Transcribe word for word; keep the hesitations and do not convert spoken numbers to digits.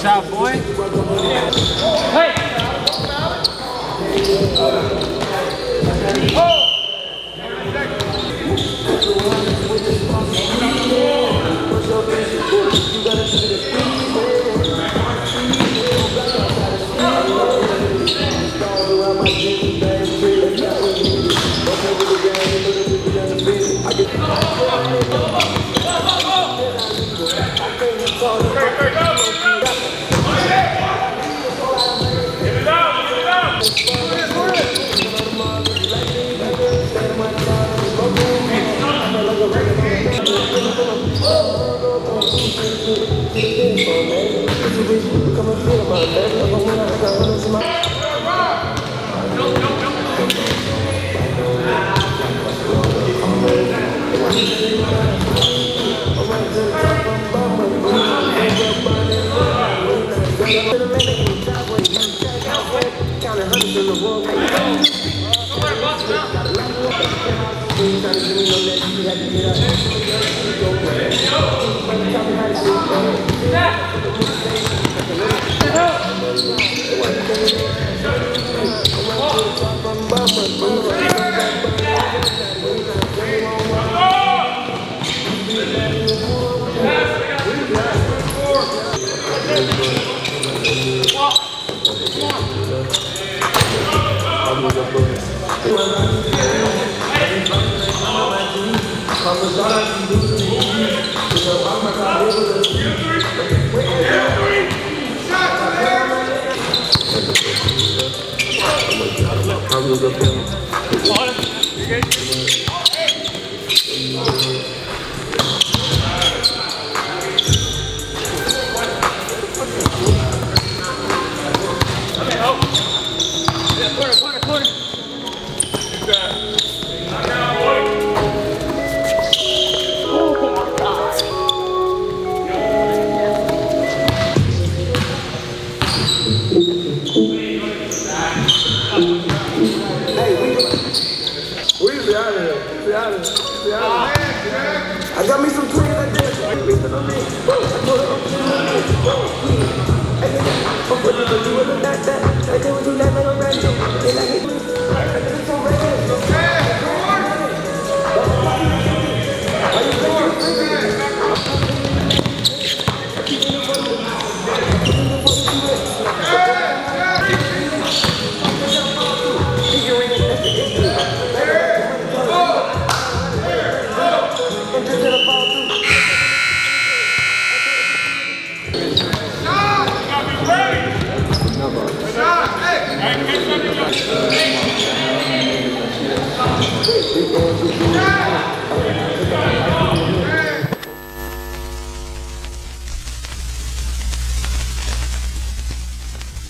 out, boy. Hey! Oh! I got me some twins like this. I put it on me. I told her, I'm putting it on you with a back that. I can't do that like a random. They like it. I think it's so random. Okay, come on. Are you thinking? Hey!